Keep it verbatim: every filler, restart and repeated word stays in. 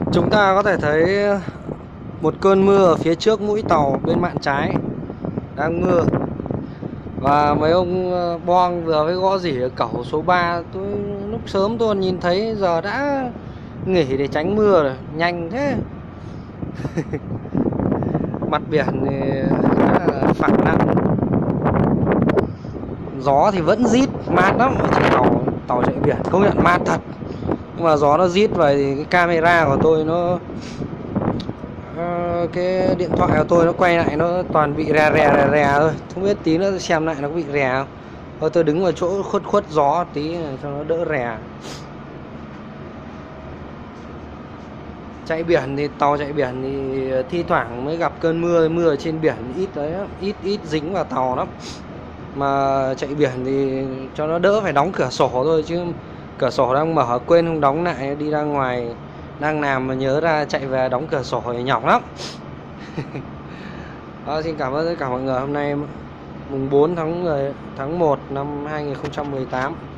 Chúng ta có thể thấy một cơn mưa ở phía trước mũi tàu bên mạn trái đang mưa. Và mấy ông boong vừa mới gõ rỉ ở cẩu số ba. Tôi lúc sớm tôi nhìn thấy giờ đã nghỉ để tránh mưa rồi, nhanh thế. Mặt biển thì khá là phẳng lặng. Gió thì vẫn rít mát lắm. Trên tàu tàu chạy biển công nhận mát thật. Nhưng mà gió nó rít vậy thì cái camera của tôi nó uh, cái điện thoại của tôi nó quay lại nó toàn bị rè rè rè rè thôi. Không biết tí nữa xem lại nó có bị rè không. Thôi tôi đứng vào chỗ khuất khuất gió tí này cho nó đỡ rè. Chạy biển thì tàu chạy biển thì thi thoảng mới gặp cơn mưa, mưa ở trên biển ít đấy, ít ít dính vào tàu lắm. Mà chạy biển thì cho nó đỡ phải đóng cửa sổ thôi, chứ cửa sổ đang mở quên không đóng lại, đi ra ngoài đang làm mà nhớ ra chạy về đóng cửa sổ thì nhọc lắm. Đó, xin cảm ơn tất cả mọi người. Hôm nay mùng bốn tháng mười tháng một năm hai nghìn không trăm mười tám.